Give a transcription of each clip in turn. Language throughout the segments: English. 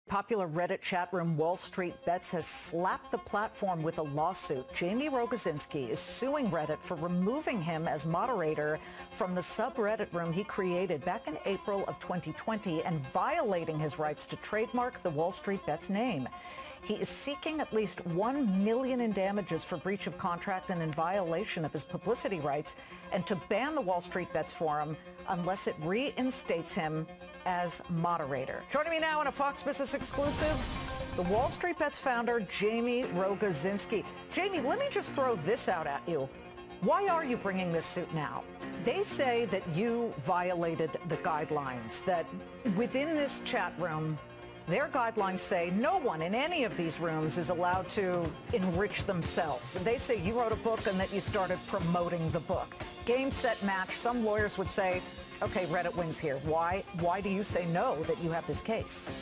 Popular Reddit chat room Wall Street Bets has slapped the platform with a lawsuit. Jaime Rogozinski is suing Reddit for removing him as moderator from the subreddit room he created back in April of 2020 and violating his rights to trademark the Wall Street Bets name. He is seeking at least $1 million in damages for breach of contract and in violation of his publicity rights, and to ban the Wall Street Bets forum unless it reinstates him as moderator. Joining me now in a Fox Business exclusive, the Wall Street Bets founder, Jaime Rogozinski. Jaime, let me just throw this out at you. Why are you bringing this suit now? They say that you violated the guidelines, that within this chat room, their guidelines say no one in any of these rooms is allowed to enrich themselves. They say you wrote a book and that you started promoting the book. Game, set, match. Some lawyers would say, okay, Reddit wins here. Why do you say no, that you have this case?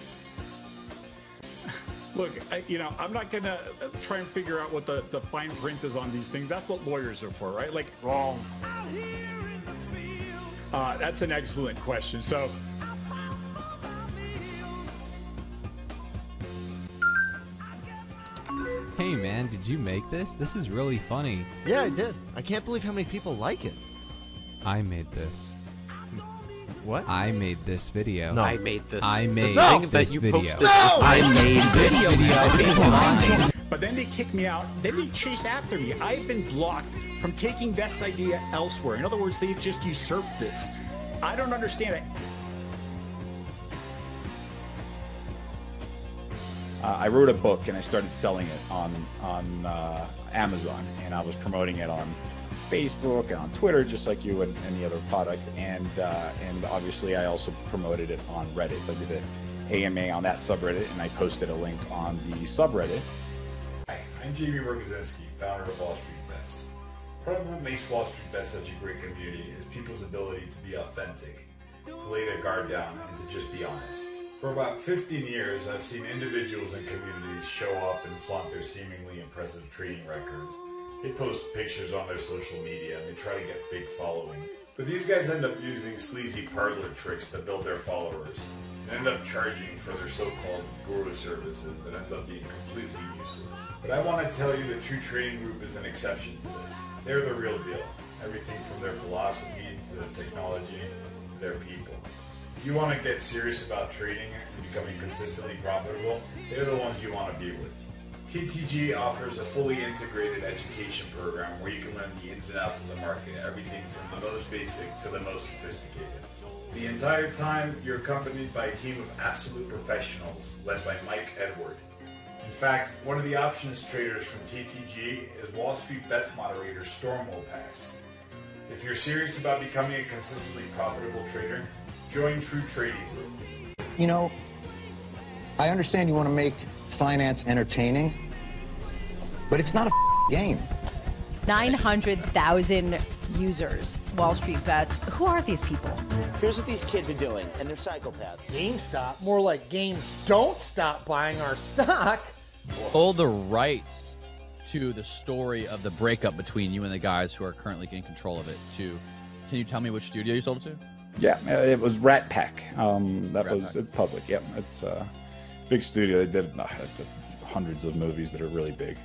Look, I'm not going to try and figure out what the fine print is on these things. That's what lawyers are for, right? Like, wrong. That's an excellent question. So, hey man, did you make this? This is really funny. Yeah, I did. I can't believe how many people like it. I made this. What? I made this video. No. I made this. I made this video. No! I made this video. This is mine. but then they kick me out. Then they chase after me. I've been blocked from taking this idea elsewhere. In other words, they've just usurped this. I don't understand it. I wrote a book and I started selling it on Amazon, and I was promoting it on Facebook and on Twitter, just like you and any other product. And obviously I also promoted it on Reddit. I did an AMA on that subreddit, and I posted a link on the subreddit. Hi, I'm Jaime Rogozinski, founder of Wall Street Bets. Part of what makes Wall Street Bets such a great community is people's ability to be authentic, to lay their guard down, and to just be honest. For about 15 years, I've seen individuals and communities show up and flaunt their seemingly impressive trading records. They post pictures on their social media and they try to get big following. But these guys end up using sleazy parlor tricks to build their followers and end up charging for their so-called guru services that end up being completely useless. But I want to tell you that True Trading Group is an exception to this. They're the real deal. Everything from their philosophy to their technology to their people. If you want to get serious about trading and becoming consistently profitable, they're the ones you want to be with. TTG offers a fully integrated education program where you can learn the ins and outs of the market, everything from the most basic to the most sophisticated. The entire time, you're accompanied by a team of absolute professionals led by Mike Edward. In fact, one of the options traders from TTG is Wall Street Bets moderator Storm Pass. If you're serious about becoming a consistently profitable trader, join True Trading Group. You know, I understand you want to make finance entertaining, but it's not a game. 900,000 users, Wall Street Bets. Who are these people? Here's what these kids are doing, and they're psychopaths. GameStop? More like game, don't stop buying our stock. Hold the rights to the story of the breakup between you and the guys who are currently in control of it. Can you tell me which studio you sold it to? Yeah, it was Rat Pack. It's public. Yep, it's a big studio. They did hundreds of movies that are really big.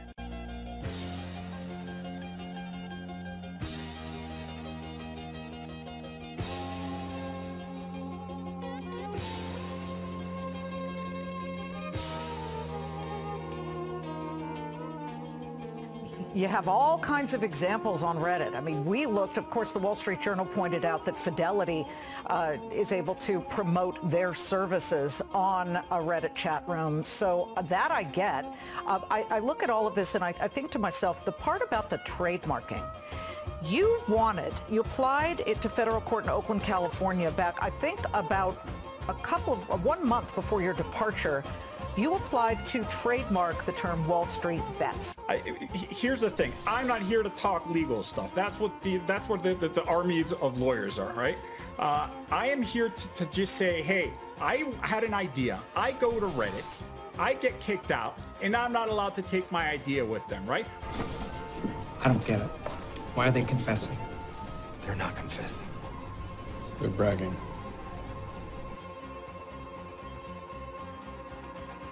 You have all kinds of examples on Reddit. I mean, we looked, of course, the Wall Street Journal pointed out that Fidelity is able to promote their services on a Reddit chat room. So that I get. I look at all of this and I think to myself, the part about the trademarking, you applied it to federal court in Oakland, California back, I think about 1 month before your departure. You applied to trademark the term Wall Street Bets. Here's the thing. I'm not here to talk legal stuff. That's what the armies of lawyers are, right? I am here to just say, hey, I had an idea. I go to Reddit. I get kicked out, and I'm not allowed to take my idea with them, right? I don't get it. Why are they confessing? They're not confessing. They're bragging.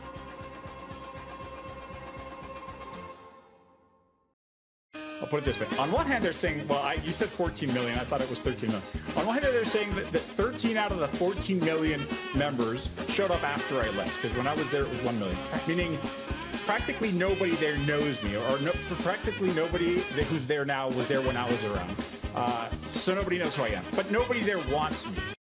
I'll put it this way. On one hand, they're saying, well, you said 14 million. I thought it was 13 million. On one hand, they're saying that 13 out of the 14 million members showed up after I left, because when I was there, it was 1 million. Meaning practically nobody there knows me, or practically nobody who's there now was there when I was around. So nobody knows who I am. But nobody there wants me.